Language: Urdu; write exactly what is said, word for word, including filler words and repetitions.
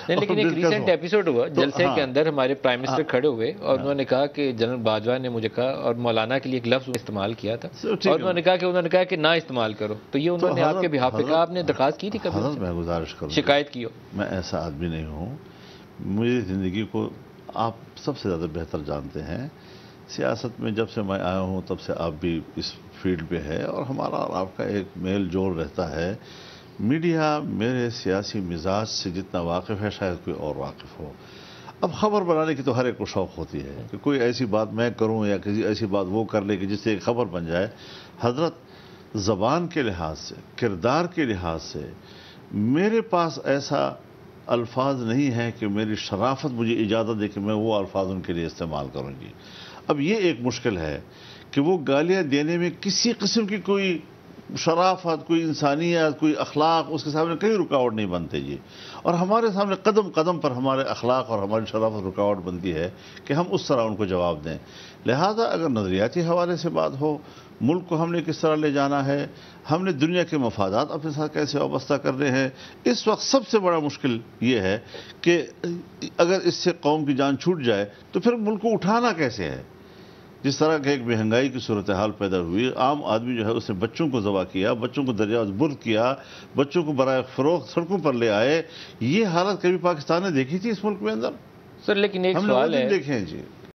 نہیں لیکن ایک ریسنٹ ایپیسوڈ ہوا جلسے کے اندر ہمارے پرائم منسٹر کھڑے ہوئے اور انہوں نے کہا کہ جنرل باجوہ نے مجھے کہا اور مولانا کے لیے ایک لفظ استعمال کیا تھا اور انہوں نے کہا کہ انہوں نے کہا کہ نہ استعمال کرو، تو یہ انہوں نے آپ کے بہاف پہ کہا، آپ نے درخواست کی تھی کبھی؟ حضرت میں گزارش کروں، شکایت کی ہو؟ میں ایسا آدمی نہیں ہوں، میری زندگی کو آپ سب سے زیادہ بہتر جانتے ہیں، سیاست میں جب سے میں آیا ہوں تب سے آپ بھی اس فیلڈ پہ ہے اور ہمارا اور آپ کا ایک میل جول رہتا ہے۔ میڈیا میرے سیاسی مزاج سے جتنا واقف ہے شاید کوئی اور واقف ہو۔ اب خبر بنانے کی تو ہر ایک کو شوق ہوتی ہے کہ کوئی ایسی بات میں کروں یا کسی ایسی بات وہ کر لے کہ جس سے ایک خبر بن جائے۔ حضرت زبان کے لحاظ سے، کردار کے لحاظ سے میرے پاس ایسا الفاظ نہیں ہے کہ میری شرافت مجھے اجازت دے کہ میں وہ الفاظ ان کے لیے استعمال کروں گی۔ اب یہ ایک مشکل ہے کہ وہ گالیاں دینے میں کسی قسم کی کوئی شرافت، کوئی انسانیت، کوئی اخلاق اس کے سامنے کہیں رکاوٹ نہیں بنتے جی، اور ہمارے سامنے قدم قدم پر ہمارے اخلاق اور ہماری شرافت رکاوٹ بنتی ہے کہ ہم اس طرح ان کو جواب دیں۔ لہذا اگر نظریاتی حوالے سے بات ہو، ملک کو ہم نے کس طرح لے جانا ہے، ہم نے دنیا کے مفادات اپنے ساتھ کیسے وابستہ کرنے ہیں، اس وقت سب سے بڑا مشکل یہ ہے کہ اگر اس سے قوم کی جان چھوٹ جائے تو پھر ملک کو اٹھانا کیسے ہے۔ جس طرح کہ ایک مہنگائی کی صورتحال پیدا ہوئی، عام آدمی جو ہے اس نے بچوں کو ذبح کیا، بچوں کو دریائے برد کیا، بچوں کو برائے فروخت سڑکوں پر لے آئے، یہ حالت کبھی پاکستان نے دیکھی تھی اس ملک میں اندر؟ سر لیکن ایک ہم سوال نے ہے، دیکھے ہیں جی۔